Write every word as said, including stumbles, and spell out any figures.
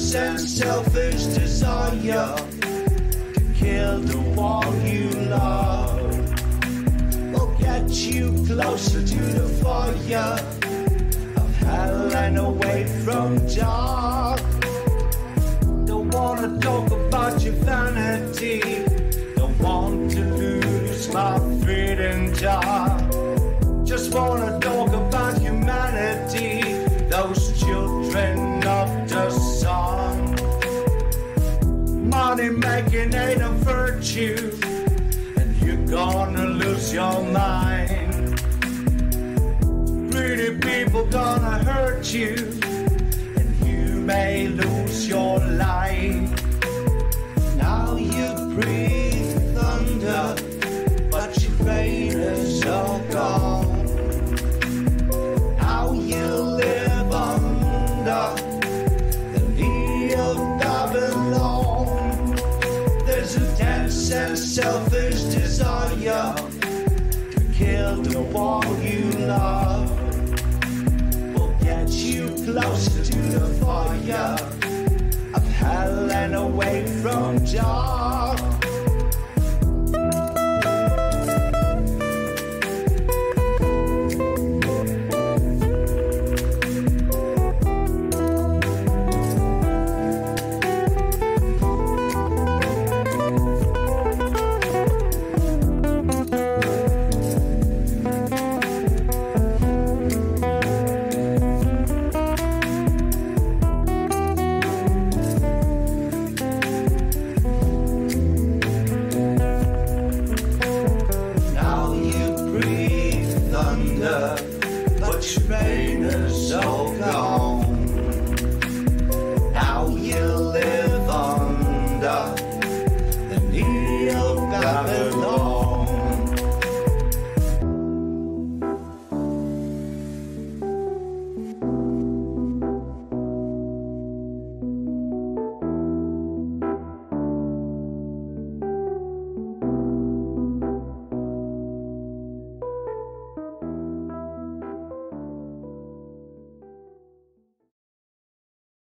dense and selfish desire to kill the one you love, will get you closer to the fire of hell and away from dark. Don't wanna talk about your vanity, don't want to lose my freedom job. Just wanna talk about humanity, those children of the sun. Money making ain't a virtue, and you're gonna lose your mind. Greedy people gonna hurt you, and you may lose your life. Now you breathe thunder, but your brain is all gone. Now you live under the knee of Babylon. There's a dense and selfish desire to kill the one you love, will get you closer to the fire of hell and away from dark.